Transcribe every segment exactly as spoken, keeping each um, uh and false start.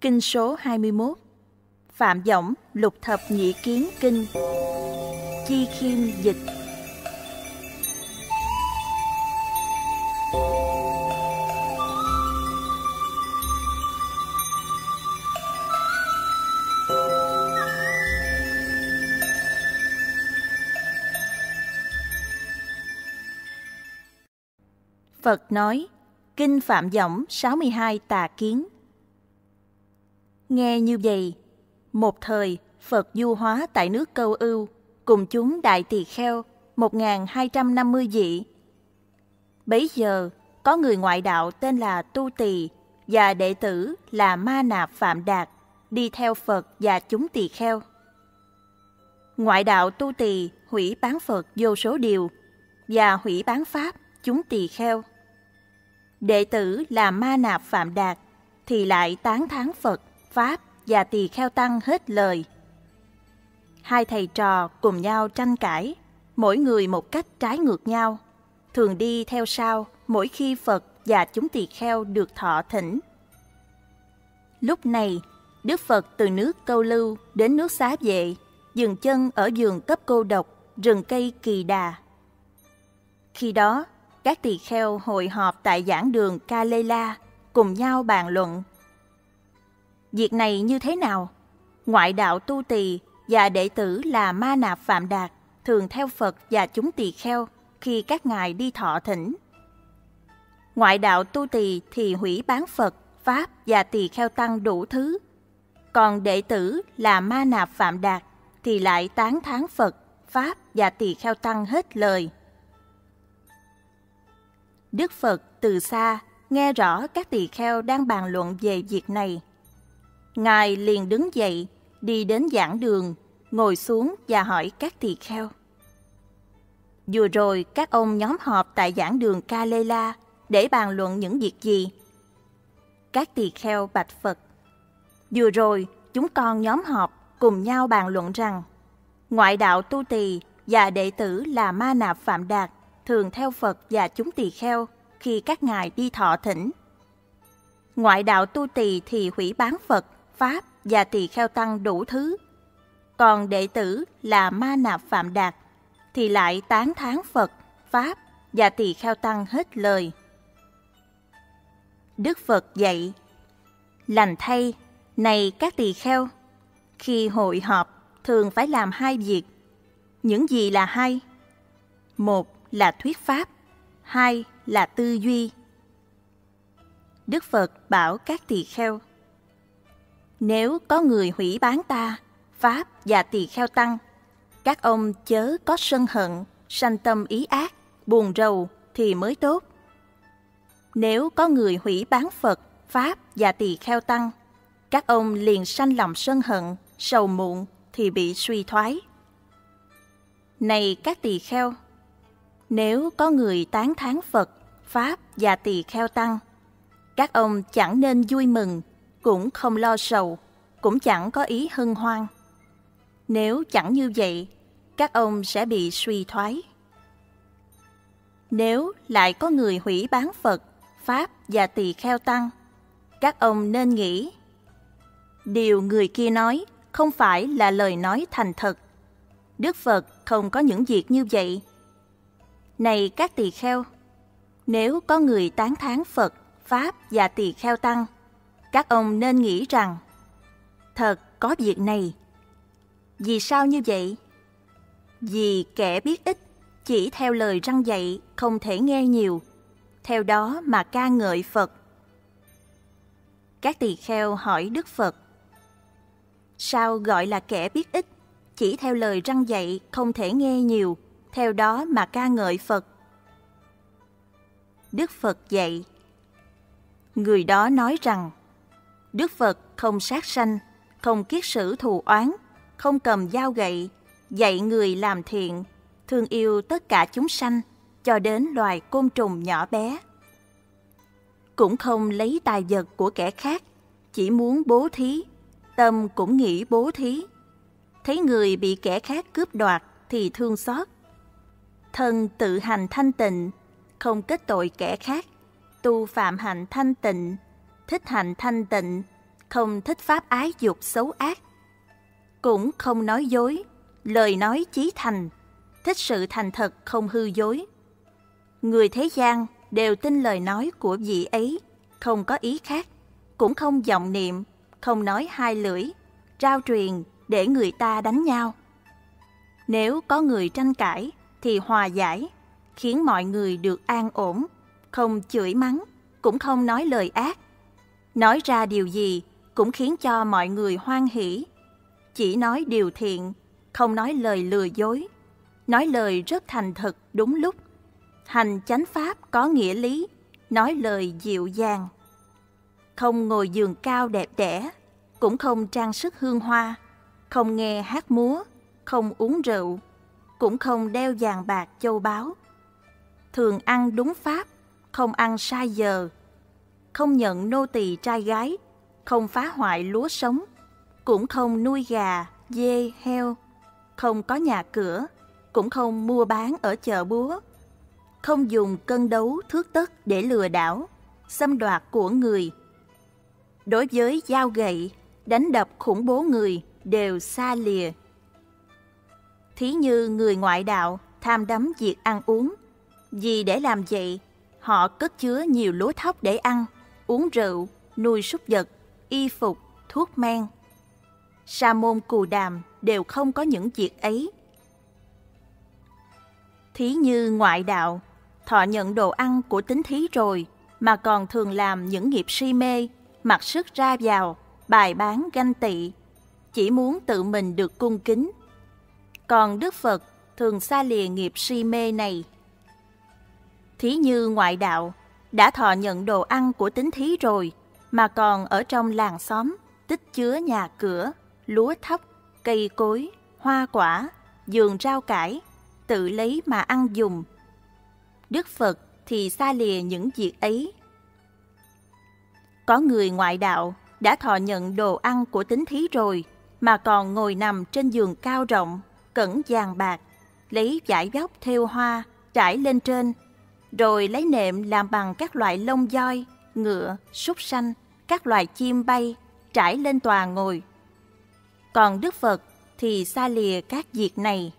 Kinh số hai mươi mốt. Phạm Võng Lục Thập Nhị Kiến Kinh. Chi Khiêm dịch. Phật nói, Kinh Phạm Võng sáu mươi hai tà kiến. Nghe như vậy, một thời Phật du hóa tại nước Câu Ưu, cùng chúng đại tỳ kheo một nghìn hai trăm năm mươi vị. Bấy giờ, có người ngoại đạo tên là Tu Tỳ và đệ tử là Ma Nạp Phạm Đạt đi theo Phật và chúng tỳ kheo. Ngoại đạo Tu Tỳ hủy bán Phật vô số điều và hủy bán Pháp chúng tỳ kheo. Đệ tử là Ma Nạp Phạm Đạt thì lại tán thán Phật, Pháp và tỳ kheo tăng hết lời. Hai thầy trò cùng nhau tranh cãi, mỗi người một cách trái ngược nhau, thường đi theo sau mỗi khi Phật và chúng tỳ kheo được thọ thỉnh. Lúc này, Đức Phật từ nước Câu Lưu đến nước Xá Vệ, dừng chân ở vườn Cấp Cô Độc, rừng cây Kỳ Đà. Khi đó, các tỳ kheo hội họp tại giảng đường Ca Lê La, cùng nhau bàn luận. Việc này như thế nào? Ngoại đạo Tu Tỳ và đệ tử là Ma Nạp Phạm Đạt thường theo Phật và chúng tỳ kheo khi các ngài đi thọ thỉnh. Ngoại đạo Tu Tỳ thì hủy bán Phật, Pháp và tỳ kheo tăng đủ thứ. Còn đệ tử là Ma Nạp Phạm Đạt thì lại tán thán Phật, Pháp và tỳ kheo tăng hết lời. Đức Phật từ xa nghe rõ các tỳ kheo đang bàn luận về việc này. Ngài liền đứng dậy, đi đến giảng đường, ngồi xuống và hỏi các tỳ kheo. Vừa rồi các ông nhóm họp tại giảng đường Ca Lê La để bàn luận những việc gì? Các tỳ kheo bạch Phật. Vừa rồi chúng con nhóm họp cùng nhau bàn luận rằng ngoại đạo Tu Tỳ và đệ tử là Ma Nạp Phạm Đạt thường theo Phật và chúng tỳ kheo khi các ngài đi thọ thỉnh. Ngoại đạo Tu Tỳ thì hủy bán Phật, Pháp và tỳ kheo tăng đủ thứ. Còn đệ tử là Ma Nạp Phạm Đạt thì lại tán thán Phật, Pháp và tỳ kheo tăng hết lời. Đức Phật dạy, lành thay, này các tỳ kheo, khi hội họp thường phải làm hai việc. Những gì là hai? Một là thuyết pháp, hai là tư duy. Đức Phật bảo các tỳ kheo, nếu có người hủy bán ta, Pháp và tỳ kheo tăng, các ông chớ có sân hận, sanh tâm ý ác, buồn rầu thì mới tốt. Nếu có người hủy bán Phật, Pháp và tỳ kheo tăng, các ông liền sanh lòng sân hận, sầu muộn thì bị suy thoái. Này các tỳ kheo, nếu có người tán thán Phật, Pháp và tỳ kheo tăng, các ông chẳng nên vui mừng, cũng không lo sầu, cũng chẳng có ý hân hoan. Nếu chẳng như vậy, các ông sẽ bị suy thoái. Nếu lại có người hủy bán Phật, Pháp và tỳ kheo tăng, các ông nên nghĩ, điều người kia nói không phải là lời nói thành thật. Đức Phật không có những việc như vậy. Này các tỳ kheo, nếu có người tán thán Phật, Pháp và tỳ kheo tăng, các ông nên nghĩ rằng, thật có việc này. Vì sao như vậy? Vì kẻ biết ít, chỉ theo lời răn dạy không thể nghe nhiều, theo đó mà ca ngợi Phật. Các tỳ kheo hỏi Đức Phật, sao gọi là kẻ biết ít, chỉ theo lời răn dạy không thể nghe nhiều, theo đó mà ca ngợi Phật? Đức Phật dạy, người đó nói rằng, Đức Phật không sát sanh, không kiết sử thù oán, không cầm dao gậy, dạy người làm thiện, thương yêu tất cả chúng sanh, cho đến loài côn trùng nhỏ bé. Cũng không lấy tài vật của kẻ khác, chỉ muốn bố thí, tâm cũng nghĩ bố thí. Thấy người bị kẻ khác cướp đoạt thì thương xót. Thân tự hành thanh tịnh, không kết tội kẻ khác, tu phạm hạnh thanh tịnh, thích hạnh thanh tịnh, không thích pháp ái dục xấu ác. Cũng không nói dối, lời nói chí thành, thích sự thành thật không hư dối. Người thế gian đều tin lời nói của vị ấy, không có ý khác, cũng không vọng niệm, không nói hai lưỡi, trao truyền để người ta đánh nhau. Nếu có người tranh cãi thì hòa giải, khiến mọi người được an ổn, không chửi mắng, cũng không nói lời ác. Nói ra điều gì cũng khiến cho mọi người hoan hỉ. Chỉ nói điều thiện, không nói lời lừa dối, nói lời rất thành thật đúng lúc. Hành chánh pháp có nghĩa lý, nói lời dịu dàng. Không ngồi giường cao đẹp đẽ, cũng không trang sức hương hoa, không nghe hát múa, không uống rượu, cũng không đeo vàng bạc châu báu. Thường ăn đúng pháp, không ăn sai giờ, không nhận nô tỳ trai gái, không phá hoại lúa sống, cũng không nuôi gà, dê, heo, không có nhà cửa, cũng không mua bán ở chợ búa, không dùng cân đấu thước tấc để lừa đảo, xâm đoạt của người. Đối với dao gậy, đánh đập khủng bố người đều xa lìa. Thí như người ngoại đạo tham đắm việc ăn uống, vì để làm vậy, họ cất chứa nhiều lúa thóc để ăn, uống rượu, nuôi súc vật, y phục, thuốc men. Sa môn Cù Đàm đều không có những việc ấy. Thí như ngoại đạo, thọ nhận đồ ăn của tín thí rồi, mà còn thường làm những nghiệp si mê, mặc sức ra vào, bài bán ganh tị, chỉ muốn tự mình được cung kính. Còn Đức Phật thường xa lìa nghiệp si mê này. Thí như ngoại đạo, đã thọ nhận đồ ăn của tín thí rồi, mà còn ở trong làng xóm, tích chứa nhà cửa, lúa thóc, cây cối, hoa quả, vườn rau cải, tự lấy mà ăn dùng. Đức Phật thì xa lìa những việc ấy. Có người ngoại đạo đã thọ nhận đồ ăn của tín thí rồi, mà còn ngồi nằm trên giường cao rộng, cẩn vàng bạc, lấy vải vóc thêu hoa trải lên trên, rồi lấy nệm làm bằng các loại lông voi, ngựa, súc sanh, các loài chim bay trải lên tòa ngồi. Còn Đức Phật thì xa lìa các việc này.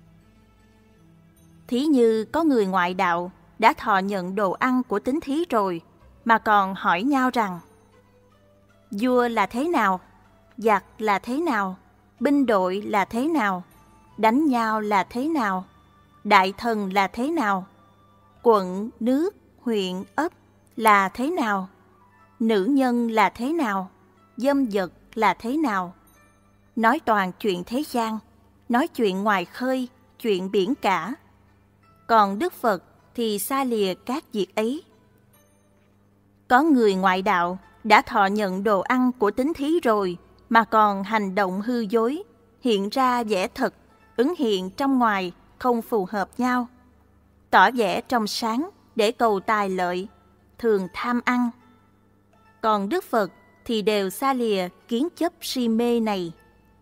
Thí như có người ngoại đạo đã thọ nhận đồ ăn của tín thí rồi, mà còn hỏi nhau rằng: vua là thế nào? Giặc là thế nào? Binh đội là thế nào? Đánh nhau là thế nào? Đại thần là thế nào? Quận, nước, huyện, ấp là thế nào? Nữ nhân là thế nào? Dâm vật là thế nào? Nói toàn chuyện thế gian, nói chuyện ngoài khơi, chuyện biển cả. Còn Đức Phật thì xa lìa các việc ấy. Có người ngoại đạo đã thọ nhận đồ ăn của tín thí rồi, mà còn hành động hư dối, hiện ra vẻ thật, ứng hiện trong ngoài không phù hợp nhau, tỏ vẻ trong sáng để cầu tài lợi, thường tham ăn. Còn Đức Phật thì đều xa lìa kiến chấp si mê này.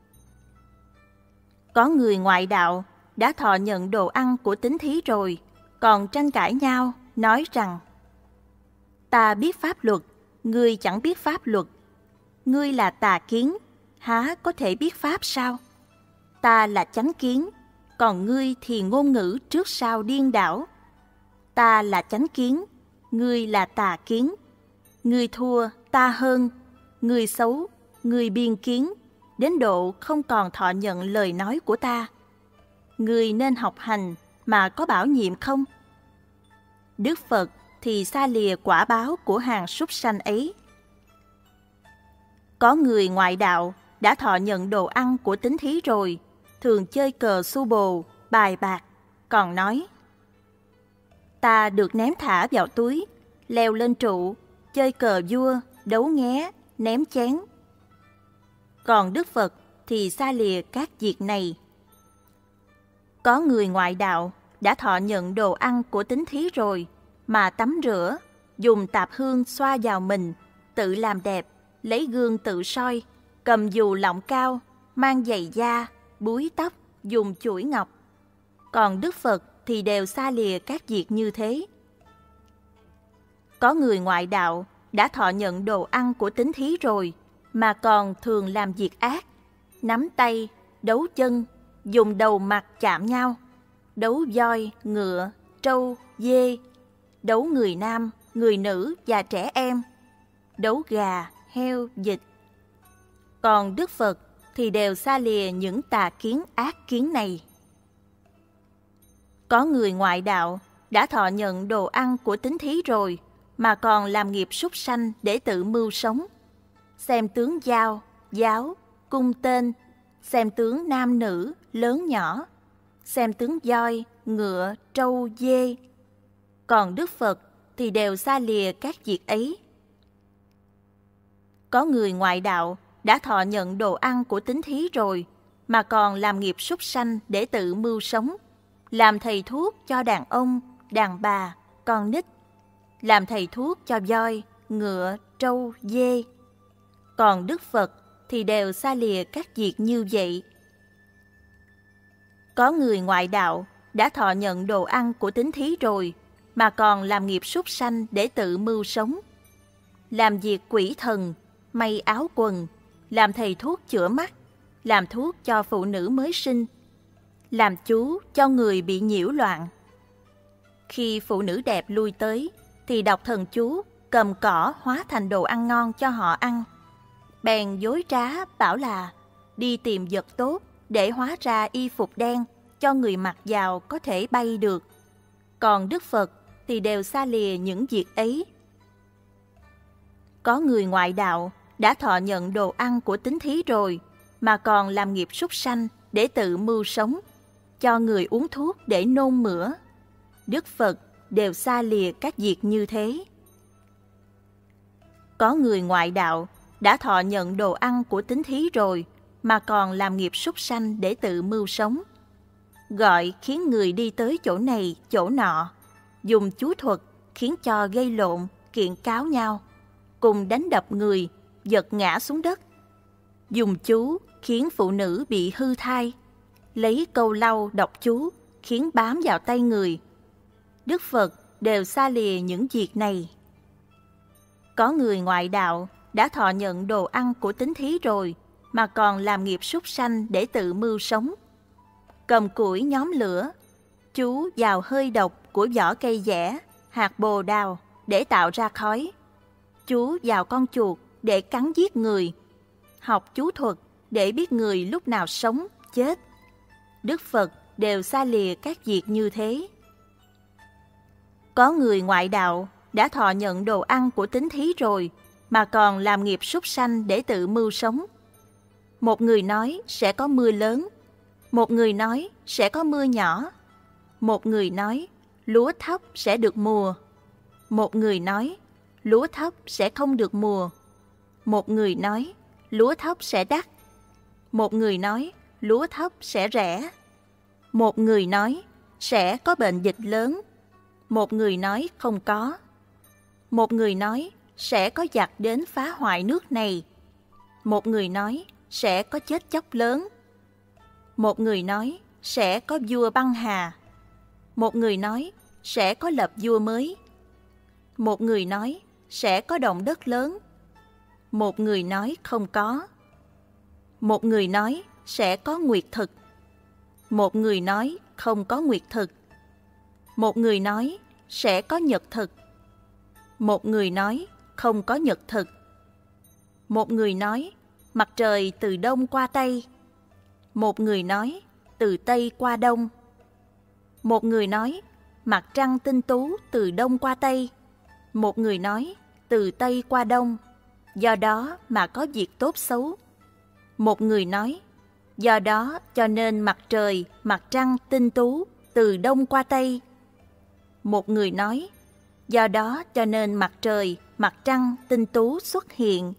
Có người ngoại đạo đã thọ nhận đồ ăn của tín thí rồi, còn tranh cãi nhau, nói rằng: ta biết pháp luật, ngươi chẳng biết pháp luật. Ngươi là tà kiến, há có thể biết pháp sao? Ta là chánh kiến, còn ngươi thì ngôn ngữ trước sau điên đảo. Ta là chánh kiến, ngươi là tà kiến. Ngươi thua, ta hơn. Ngươi xấu, ngươi biên kiến, đến độ không còn thọ nhận lời nói của ta. Ngươi nên học hành mà có bảo nhiệm không? Đức Phật thì xa lìa quả báo của hàng súc sanh ấy. Có người ngoại đạo đã thọ nhận đồ ăn của tín thí rồi, thường chơi cờ su bồ, bài bạc, còn nói: ta được ném thả vào túi, leo lên trụ, chơi cờ vua, đấu nghé, ném chén. Còn Đức Phật thì xa lìa các việc này. Có người ngoại đạo đã thọ nhận đồ ăn của tín thí rồi, mà tắm rửa, dùng tạp hương xoa vào mình, tự làm đẹp, lấy gương tự soi, cầm dù lọng cao, mang giày da, búi tóc, dùng chuỗi ngọc. Còn Đức Phật thì đều xa lìa các việc như thế. Có người ngoại đạo đã thọ nhận đồ ăn của tín thí rồi, mà còn thường làm việc ác, nắm tay, đấu chân, dùng đầu mặt chạm nhau, đấu voi, ngựa, trâu, dê, đấu người nam, người nữ và trẻ em, đấu gà, heo, vịt. Còn Đức Phật thì đều xa lìa những tà kiến ác kiến này. Có người ngoại đạo đã thọ nhận đồ ăn của tín thí rồi mà còn làm nghiệp súc sanh để tự mưu sống. Xem tướng dao, giáo, cung tên, xem tướng nam nữ, lớn nhỏ, xem tướng voi, ngựa, trâu, dê. Còn Đức Phật thì đều xa lìa các việc ấy. Có người ngoại đạo đã thọ nhận đồ ăn của tín thí rồi mà còn làm nghiệp súc sanh để tự mưu sống, làm thầy thuốc cho đàn ông, đàn bà, con nít, làm thầy thuốc cho voi, ngựa, trâu, dê. Còn Đức Phật thì đều xa lìa các việc như vậy. Có người ngoại đạo đã thọ nhận đồ ăn của tín thí rồi mà còn làm nghiệp súc sanh để tự mưu sống, làm việc quỷ thần, may áo quần, làm thầy thuốc chữa mắt, làm thuốc cho phụ nữ mới sinh, làm chú cho người bị nhiễu loạn. Khi phụ nữ đẹp lui tới thì đọc thần chú, cầm cỏ hóa thành đồ ăn ngon cho họ ăn. Bèn dối trá bảo là đi tìm vật tốt để hóa ra y phục đen cho người mặc vào có thể bay được. Còn Đức Phật thì đều xa lìa những việc ấy. Có người ngoại đạo đã thọ nhận đồ ăn của tín thí rồi mà còn làm nghiệp súc sanh để tự mưu sống, cho người uống thuốc để nôn mửa. Đức Phật đều xa lìa các việc như thế. Có người ngoại đạo đã thọ nhận đồ ăn của tín thí rồi mà còn làm nghiệp súc sanh để tự mưu sống, gọi khiến người đi tới chỗ này chỗ nọ, dùng chú thuật khiến cho gây lộn, kiện cáo nhau, cùng đánh đập người, giật ngã xuống đất, dùng chú khiến phụ nữ bị hư thai, lấy câu lau đọc chú khiến bám vào tay người. Đức Phật đều xa lìa những việc này. Có người ngoại đạo đã thọ nhận đồ ăn của tín thí rồi mà còn làm nghiệp súc sanh để tự mưu sống, cầm củi nhóm lửa, chú vào hơi độc của vỏ cây dẻ, hạt bồ đào để tạo ra khói, chú vào con chuột để cắn giết người, học chú thuật để biết người lúc nào sống, chết. Đức Phật đều xa lìa các việc như thế. Có người ngoại đạo đã thọ nhận đồ ăn của tín thí rồi mà còn làm nghiệp súc sanh để tự mưu sống. Một người nói sẽ có mưa lớn, một người nói sẽ có mưa nhỏ, một người nói lúa thóc sẽ được mùa, một người nói lúa thóc sẽ không được mùa, một người nói lúa thóc sẽ đắt, một người nói lúa thóc sẽ rẻ, một người nói sẽ có bệnh dịch lớn, một người nói không có, một người nói sẽ có giặc đến phá hoại nước này, một người nói sẽ có chết chóc lớn, một người nói sẽ có vua băng hà, một người nói sẽ có lập vua mới, một người nói sẽ có động đất lớn, một người nói không có, một người nói sẽ có nguyệt thực, một người nói không có nguyệt thực, một người nói sẽ có nhật thực, một người nói không có nhật thực, một người nói mặt trời từ đông qua tây, một người nói từ tây qua đông, một người nói mặt trăng tinh tú từ đông qua tây, một người nói từ tây qua đông, do đó mà có việc tốt xấu. Một người nói do đó cho nên mặt trời, mặt trăng tinh tú từ đông qua tây. Một người nói do đó cho nên mặt trời, mặt trăng tinh tú xuất hiện.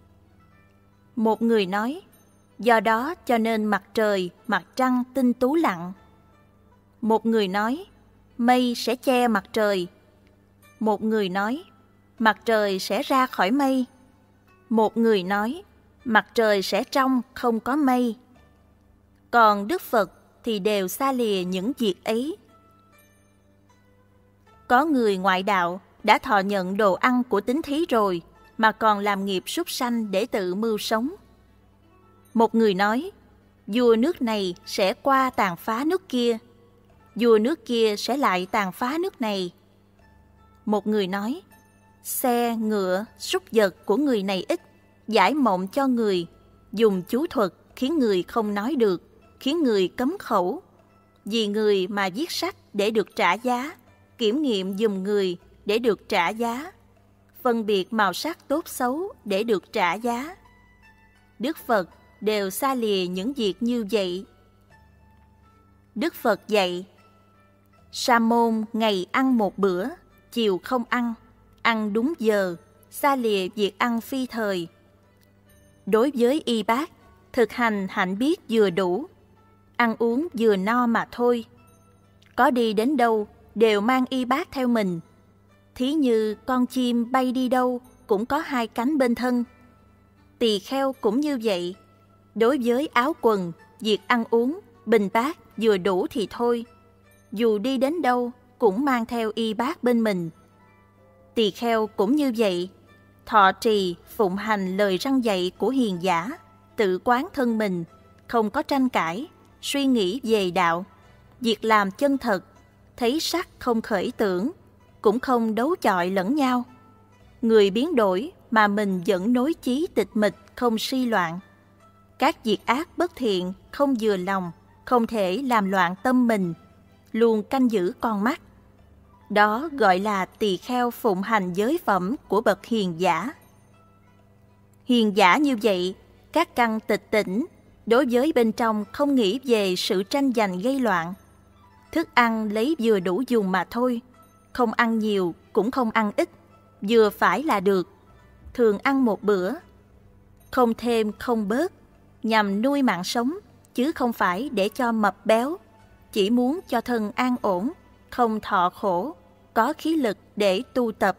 Một người nói do đó cho nên mặt trời, mặt trăng tinh tú lặn. Một người nói mây sẽ che mặt trời. Một người nói mặt trời sẽ ra khỏi mây. Một người nói mặt trời sẽ trong không có mây. Còn Đức Phật thì đều xa lìa những việc ấy. Có người ngoại đạo đã thọ nhận đồ ăn của tín thí rồi mà còn làm nghiệp súc sanh để tự mưu sống. Một người nói, vua nước này sẽ qua tàn phá nước kia, vua nước kia sẽ lại tàn phá nước này. Một người nói, xe, ngựa, súc vật của người này ít, giải mộng cho người, dùng chú thuật khiến người không nói được, khiến người cấm khẩu. Vì người mà viết sách để được trả giá, kiểm nghiệm dùm người để được trả giá, phân biệt màu sắc tốt xấu để được trả giá. Đức Phật đều xa lìa những việc như vậy. Đức Phật dạy, sa môn ngày ăn một bữa, chiều không ăn, ăn đúng giờ, xa lìa việc ăn phi thời. Đối với y bác, thực hành hạnh biết vừa đủ, ăn uống vừa no mà thôi. Có đi đến đâu đều mang y bác theo mình. Thí như con chim bay đi đâu cũng có hai cánh bên thân. Tỳ kheo cũng như vậy. Đối với áo quần, việc ăn uống, bình bát vừa đủ thì thôi. Dù đi đến đâu cũng mang theo y bác bên mình. Tỳ kheo cũng như vậy. Thọ trì, phụng hành lời răn dạy của hiền giả, tự quán thân mình, không có tranh cãi, suy nghĩ về đạo, việc làm chân thật, thấy sắc không khởi tưởng, cũng không đấu chọi lẫn nhau. Người biến đổi mà mình vẫn nối chí tịch mịch, không suy loạn. Các việc ác bất thiện không vừa lòng, không thể làm loạn tâm mình, luôn canh giữ con mắt. Đó gọi là tỳ kheo phụng hành giới phẩm của bậc hiền giả. Hiền giả như vậy, các căn tịch tỉnh, đối với bên trong không nghĩ về sự tranh giành gây loạn. Thức ăn lấy vừa đủ dùng mà thôi, không ăn nhiều cũng không ăn ít, vừa phải là được. Thường ăn một bữa, không thêm không bớt, nhằm nuôi mạng sống, chứ không phải để cho mập béo, chỉ muốn cho thân an ổn, không thọ khổ, có khí lực để tu tập.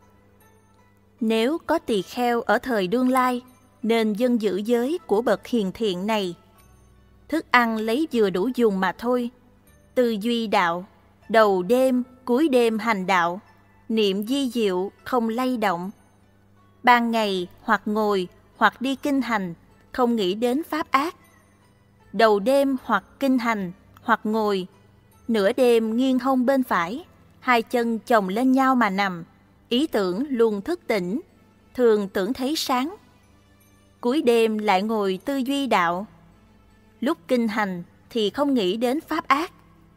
Nếu có tỳ kheo ở thời đương lai, nên dân giữ giới của bậc hiền thiện này. Thức ăn lấy vừa đủ dùng mà thôi, tư duy đạo, đầu đêm, cuối đêm hành đạo, niệm di diệu không lay động. Ban ngày hoặc ngồi hoặc đi kinh hành, không nghĩ đến pháp ác. Đầu đêm hoặc kinh hành hoặc ngồi, nửa đêm nghiêng hông bên phải, hai chân chồng lên nhau mà nằm, ý tưởng luôn thức tỉnh, thường tưởng thấy sáng. Cuối đêm lại ngồi tư duy đạo. Lúc kinh hành thì không nghĩ đến pháp ác.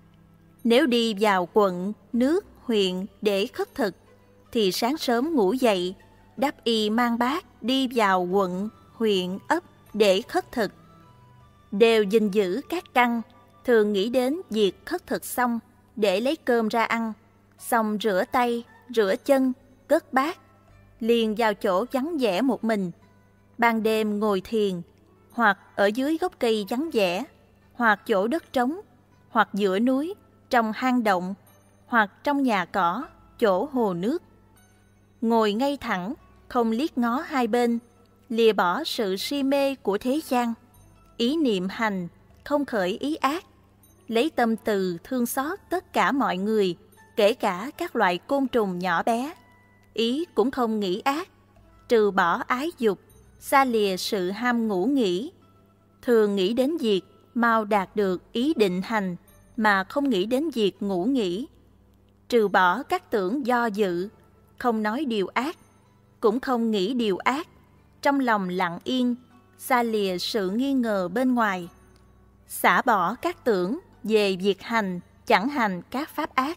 Nếu đi vào quận, nước, huyện để khất thực, thì sáng sớm ngủ dậy, đắp y mang bát đi vào quận, huyện, ấp để khất thực. Đều gìn giữ các căn, thường nghĩ đến việc khất thực xong để lấy cơm ra ăn, xong rửa tay, rửa chân, cất bát, liền vào chỗ vắng vẻ một mình. Ban đêm ngồi thiền, hoặc ở dưới gốc cây vắng vẻ, hoặc chỗ đất trống, hoặc giữa núi, trong hang động, hoặc trong nhà cỏ, chỗ hồ nước. Ngồi ngay thẳng, không liếc ngó hai bên, lìa bỏ sự si mê của thế gian, ý niệm hành, không khởi ý ác, lấy tâm từ thương xót tất cả mọi người, kể cả các loại côn trùng nhỏ bé. Ý cũng không nghĩ ác, trừ bỏ ái dục, xa lìa sự ham ngủ nghỉ. Thường nghĩ đến việc mau đạt được ý định hành, mà không nghĩ đến việc ngủ nghỉ. Trừ bỏ các tưởng do dự, không nói điều ác, cũng không nghĩ điều ác, trong lòng lặng yên, xa lìa sự nghi ngờ bên ngoài. Xả bỏ các tưởng về việc hành, chẳng hành các pháp ác.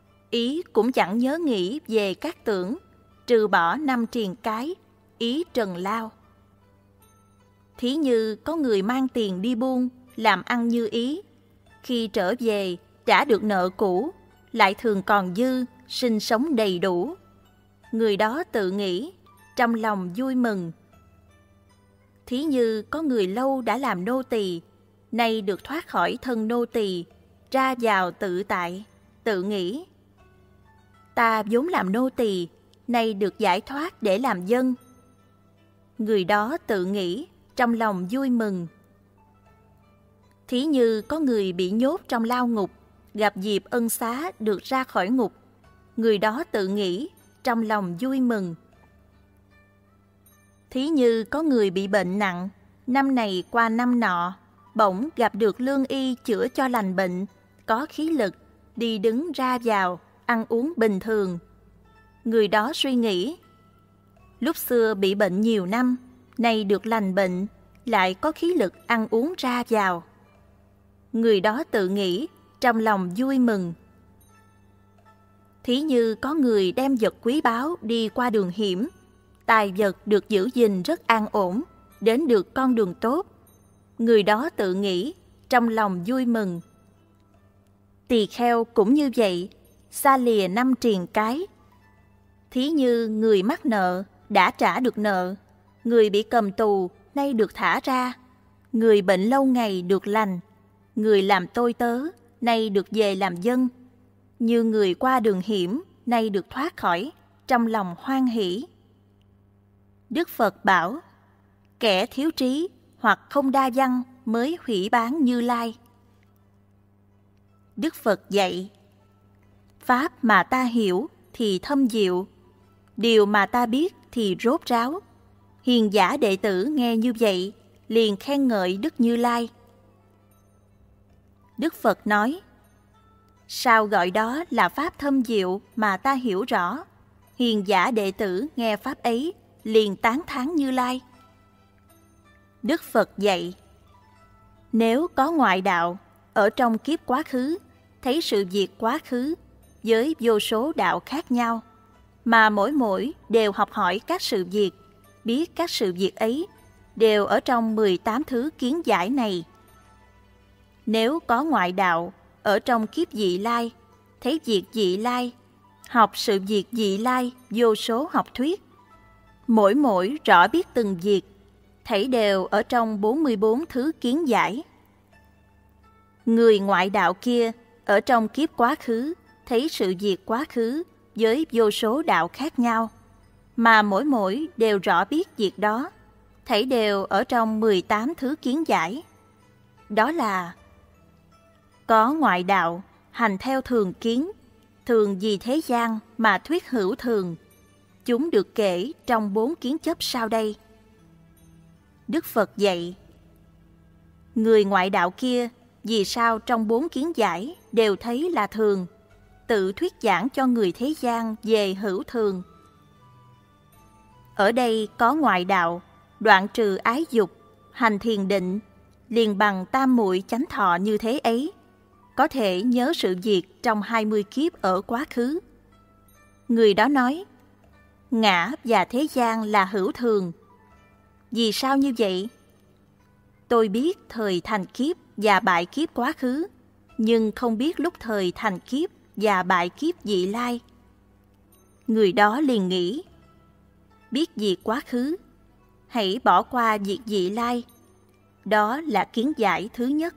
Ý cũng chẳng nhớ nghĩ về các tưởng, trừ bỏ năm triền cái, ý trần lao. Thí như có người mang tiền đi buôn, làm ăn như ý, khi trở về trả được nợ cũ, lại thường còn dư, sinh sống đầy đủ. Người đó tự nghĩ, trong lòng vui mừng. Thí như có người lâu đã làm nô tỳ, nay được thoát khỏi thân nô tỳ, ra vào tự tại, tự nghĩ, ta vốn làm nô tỳ, nay được giải thoát để làm dân. Người đó tự nghĩ, trong lòng vui mừng. Thí như có người bị nhốt trong lao ngục, gặp dịp ân xá được ra khỏi ngục, người đó tự nghĩ, trong lòng vui mừng. Thí như có người bị bệnh nặng, năm này qua năm nọ, bỗng gặp được lương y chữa cho lành bệnh, có khí lực, đi đứng ra vào, ăn uống bình thường. Người đó suy nghĩ, lúc xưa bị bệnh nhiều năm, nay được lành bệnh, lại có khí lực ăn uống ra vào. Người đó tự nghĩ, trong lòng vui mừng. Thí như có người đem vật quý báu đi qua đường hiểm, tài vật được giữ gìn rất an ổn, đến được con đường tốt. Người đó tự nghĩ, trong lòng vui mừng. Tỳ kheo cũng như vậy, xa lìa năm triền cái. Thí như người mắc nợ, đã trả được nợ, người bị cầm tù, nay được thả ra, người bệnh lâu ngày được lành, người làm tôi tớ, nay được về làm dân. Như người qua đường hiểm, nay được thoát khỏi, trong lòng hoan hỷ. Đức Phật bảo, kẻ thiếu trí hoặc không đa văn mới hủy bán Như Lai. Đức Phật dạy, pháp mà ta hiểu thì thâm diệu, điều mà ta biết thì rốt ráo. Hiền giả đệ tử nghe như vậy, liền khen ngợi Đức Như Lai. Đức Phật nói, sao gọi đó là pháp thâm diệu mà ta hiểu rõ? Hiền giả đệ tử nghe pháp ấy, liền tán thán Như Lai. Đức Phật dạy, nếu có ngoại đạo, ở trong kiếp quá khứ, thấy sự việc quá khứ với vô số đạo khác nhau, mà mỗi mỗi đều học hỏi các sự việc, biết các sự việc ấy, đều ở trong mười tám thứ kiến giải này. Nếu có ngoại đạo, ở trong kiếp vị lai, thấy việc vị lai, học sự việc vị lai vô số học thuyết, mỗi mỗi rõ biết từng việc, thảy đều ở trong bốn mươi bốn thứ kiến giải. Người ngoại đạo kia, ở trong kiếp quá khứ, thấy sự việc quá khứ với vô số đạo khác nhau, mà mỗi mỗi đều rõ biết việc đó, thảy đều ở trong mười tám thứ kiến giải. Đó là có ngoại đạo, hành theo thường kiến, thường vì thế gian mà thuyết hữu thường. Chúng được kể trong bốn kiến chấp sau đây. Đức Phật dạy, người ngoại đạo kia vì sao trong bốn kiến giải đều thấy là thường, tự thuyết giảng cho người thế gian về hữu thường. Ở đây có ngoại đạo, đoạn trừ ái dục, hành thiền định, liền bằng tam muội chánh thọ như thế ấy, có thể nhớ sự việc trong hai mươi kiếp ở quá khứ. Người đó nói, ngã và thế gian là hữu thường. Vì sao như vậy? Tôi biết thời thành kiếp và bại kiếp quá khứ, nhưng không biết lúc thời thành kiếp và bại kiếp vị lai. Người đó liền nghĩ, biết việc quá khứ, hãy bỏ qua việc vị lai. Đó là kiến giải thứ nhất.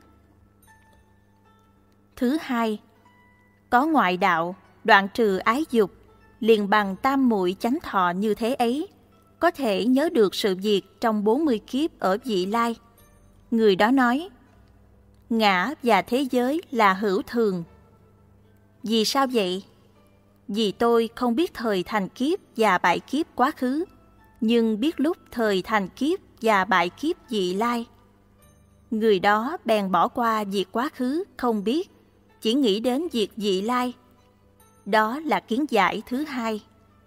Thứ hai, có ngoại đạo, đoạn trừ ái dục, liền bằng tam muội chánh thọ như thế ấy, có thể nhớ được sự việc trong bốn mươi kiếp ở vị lai. Người đó nói, ngã và thế giới là hữu thường. Vì sao vậy? Vì tôi không biết thời thành kiếp và bại kiếp quá khứ, nhưng biết lúc thời thành kiếp và bại kiếp vị lai. Người đó bèn bỏ qua việc quá khứ không biết, chỉ nghĩ đến việc vị lai. Đó là kiến giải thứ hai.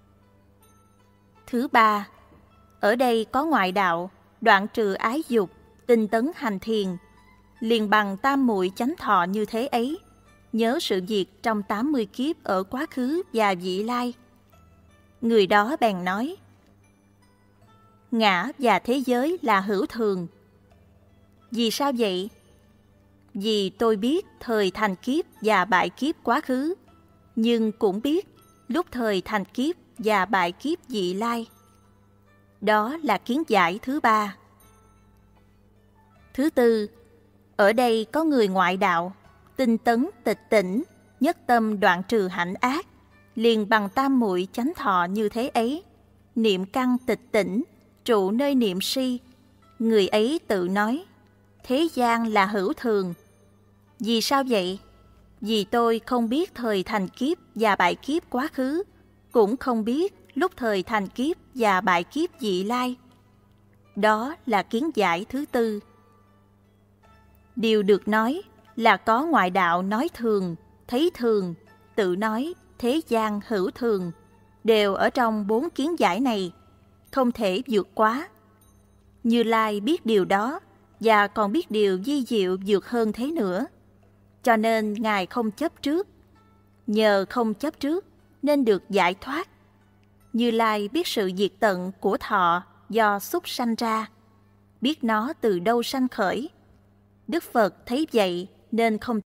Thứ ba, ở đây có ngoại đạo, đoạn trừ ái dục, tinh tấn hành thiền, liền bằng tam muội chánh thọ như thế ấy, nhớ sự việc trong tám mươi kiếp ở quá khứ và vị lai. Người đó bèn nói, ngã và thế giới là hữu thường. Vì sao vậy? Vì tôi biết thời thành kiếp và bại kiếp quá khứ, nhưng cũng biết lúc thời thành kiếp và bại kiếp vị lai. Đó là kiến giải thứ ba. Thứ tư, ở đây có người ngoại đạo, tinh tấn tịch tỉnh, nhất tâm đoạn trừ hạnh ác, liền bằng tam muội chánh thọ như thế ấy, niệm căn tịch tỉnh, trụ nơi niệm si. Người ấy tự nói, thế gian là hữu thường. Vì sao vậy? Vì tôi không biết thời thành kiếp và bại kiếp quá khứ, cũng không biết lúc thời thành kiếp và bại kiếp vị lai. Đó là kiến giải thứ tư. Điều được nói là có ngoại đạo nói thường, thấy thường, tự nói, thế gian hữu thường, đều ở trong bốn kiến giải này, không thể vượt quá. Như Lai biết điều đó, và còn biết điều vi diệu vượt hơn thế nữa. Cho nên Ngài không chấp trước. Nhờ không chấp trước nên được giải thoát. Như Lai biết sự diệt tận của thọ do xúc sanh ra, biết nó từ đâu sanh khởi. Đức Phật thấy vậy nên không...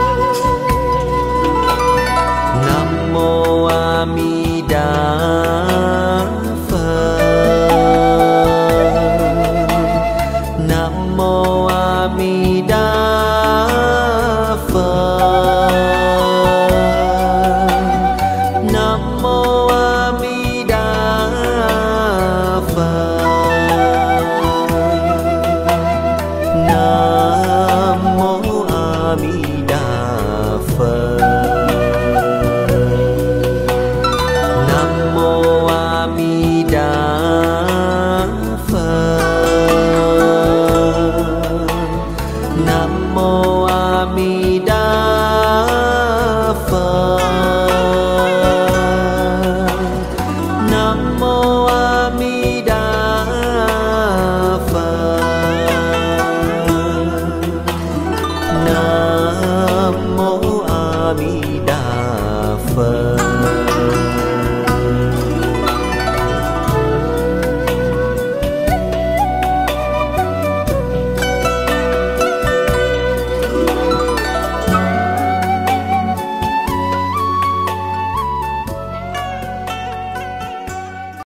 Nam mô A Di Đà